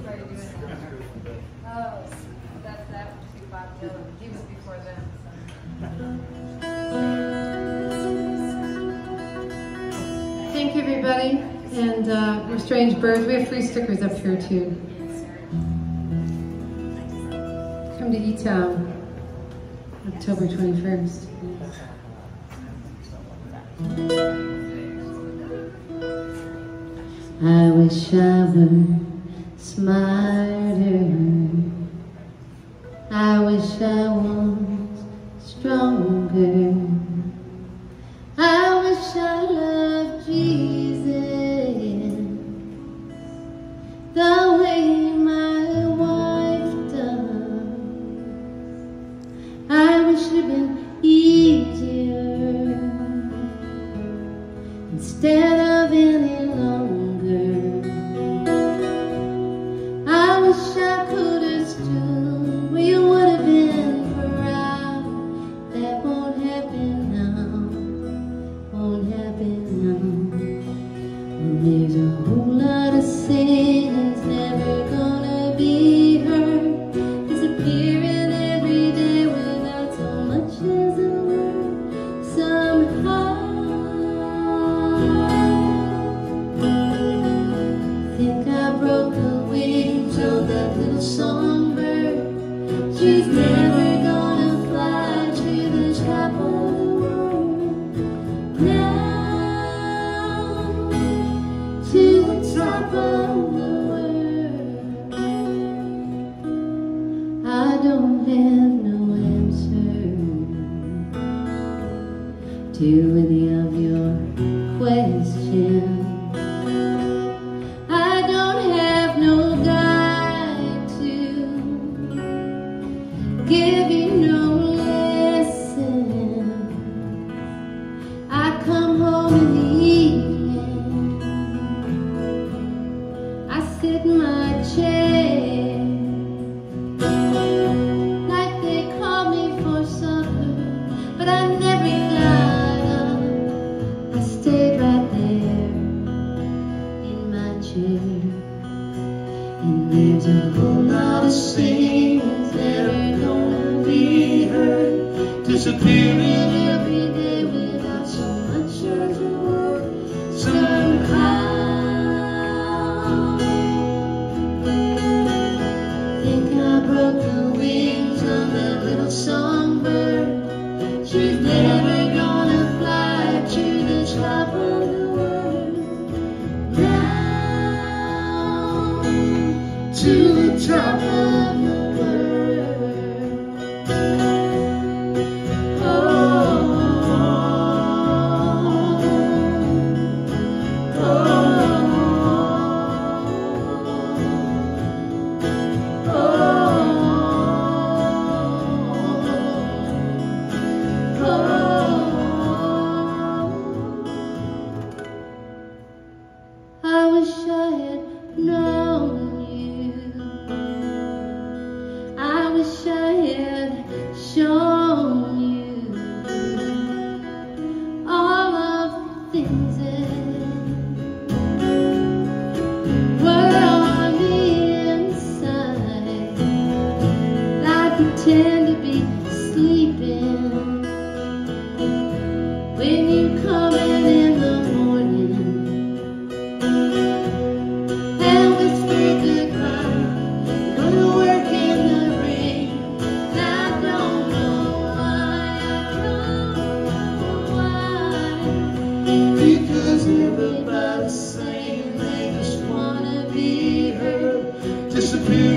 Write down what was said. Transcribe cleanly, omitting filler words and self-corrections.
try to do it now. Oh, that would just be Bob Dylan. He was before them. So. Thank you, everybody. And we're Strangebyrds. We have free stickers up here, too. Come to E-Town, October 21st. I wish I were smarter. I wish I was stronger. I wish I loved Jesus the way my wife does. I wish it had been easier instead of any longer. I wish I could have stood where you would have been proud. That won't happen now, won't happen now. Well, there's a whole lot of sin that's never gonna be heard, disappearing every day without so much as a word. Somehow think I broke the wings of that little songbird. She's never gonna fly to the top of the world. Now to the top of the world. I don't have no answer to any of your questions. I don't have no guide to give you no lesson. I come home in the evening, I sit in my chair, like they call me for supper, but I never got up. I stayed right there in my chair. And there's a whole lot of sins that are gonna be heard, disappearing every day without so much as a word. Somehow think I broke the wings of that little songbird. She's never gonna fly to the top of the world. Down to the top of the world. Oh, oh, oh, oh, oh. I wish I had known you. I wish I had shown you all of the things that were on the inside. I pretend to be sleeping when you come in the morning and whisper goodbye. Go to work in the rain. I don't know why, I don't know why. Because everybody's saying they just wanna be heard, disappear